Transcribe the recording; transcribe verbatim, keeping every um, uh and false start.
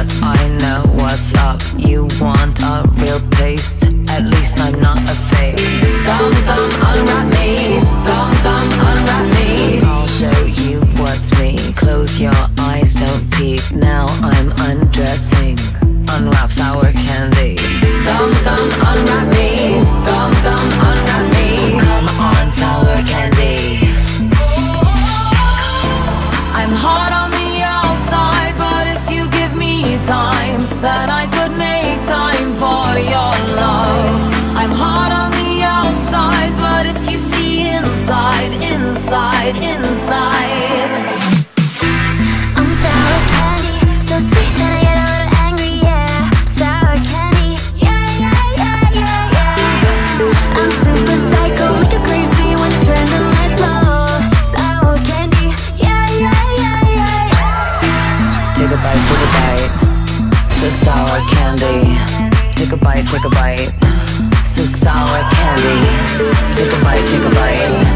but I know what's up. You want a real taste? At least I'm not a fake. Come, come, unwrap me. Come, come, unwrap me. I'll show you what's me. Close your eyes, don't peek. Now I'm undressing. Unwrap sour candy. Come, come, unwrap me. Come, come, unwrap me. Come on, sour candy. I'm hot on the outside, but if you give me time, then I could make time for your love. I'm hot on the outside, but if you see inside, inside, inside, I'm sour candy, so sweet that I get a little angry, yeah. Sour candy, yeah, yeah, yeah, yeah, yeah. I'm super psycho, make you crazy when you turn the lights low. Sour candy, yeah, yeah, yeah, yeah, yeah. Take a bite, take a bite. The sour candy. Take a bite, take a bite. The sour candy. Take a bite, take a bite.